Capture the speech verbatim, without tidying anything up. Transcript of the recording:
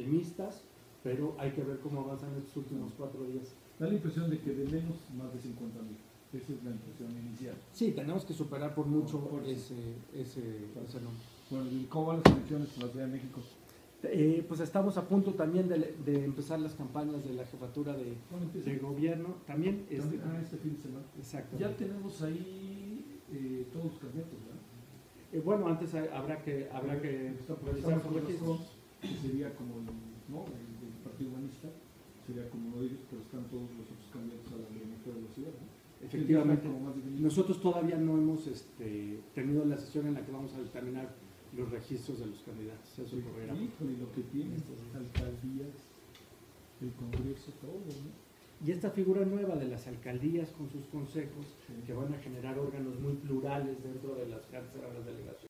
optimistas, pero hay que ver cómo avanzan estos últimos cuatro días. Da la impresión de que de menos más de cincuenta mil. Esa es la impresión inicial. Sí, tenemos que superar por mucho Por- por ese, ese, ese número. Bueno, ¿y cómo van las elecciones en la Ciudad de México? Eh, pues estamos a punto también de, de empezar las campañas de la jefatura de, ¿Cuándo empieza? de gobierno. También, este, También, ah, este fin de semana. exacto. Ya tenemos ahí eh, todos los candidatos, ¿verdad? Eh, bueno, antes hay- habrá que habrá que Está por revisar por su los registro. dos, que sería como el, ¿no? el del Partido Humanista, sería como uno de ellos, pero están todos los otros candidatos a la gobernatura de la ciudad, ¿no? Efectivamente. Como más definido. Nosotros todavía no hemos este, tenido la sesión en la que vamos a determinar los registros de los candidatos. Eso ocurrirá. Híjole, lo que tienen estas alcaldías, el Congreso, todo, ¿no? Y esta figura nueva de las alcaldías con sus consejos, Sí. que van a generar órganos muy plurales dentro de las cárceles de las delegaciones.